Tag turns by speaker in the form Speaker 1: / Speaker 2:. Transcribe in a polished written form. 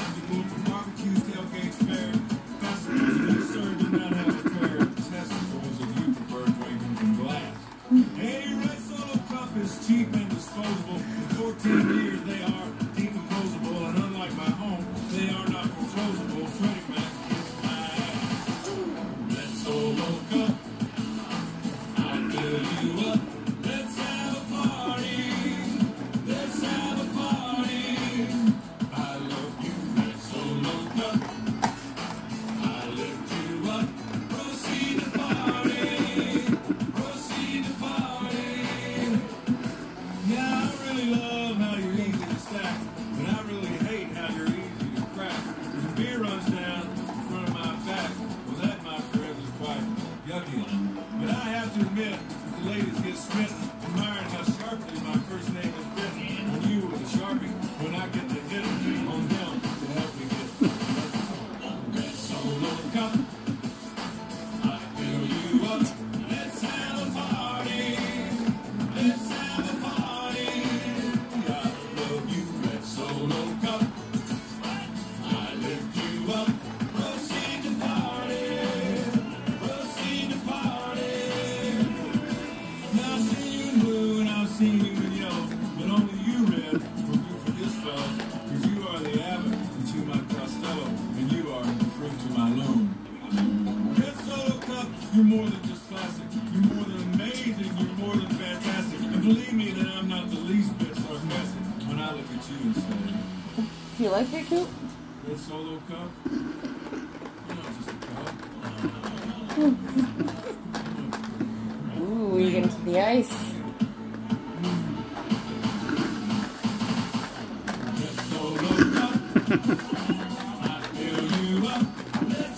Speaker 1: Cheap and disposable. In 14 years, they are decomposable, and unlike my home, they are not foreclosable. Freddie Mac kiss my ass. Let's solo cup. I'll fill you up. Let's have a party. Let's have a party. I love you. Let's solo cup. I lift you up. Proceed to party. Proceed to party. Yeah, I really love how you're easy to stack, but I really hate how you're easy to crack. When beer runs down in front of my back, well, that, my friends, is quite yucky. But I have to admit, the ladies get smitten, admiring how sharply my first name is written. On you with a Sharpie, when I get the hit on them to help me get that solo cup. I fill you up. Let's have a party. Let's have a party. I love you, that solo cup. I lift you up. Proceed to party. Proceed to party. Now I've seen you in blue and I've seen you in yellow, but only you, red, will do for this fella. Cause you are the abbot to my Costello, and you are the fruit to my loom. Red solo cup, you're more than just classic. You're more than amazing. You're more than fantastic. And believe me that I'm not the least bit sarcastic when I look at you and say,
Speaker 2: Do you like it, Coop?
Speaker 1: Red solo cup? You're not just a cup.
Speaker 2: Ooh, you get into the ice.
Speaker 1: Red solo cup. I fill you up. Let's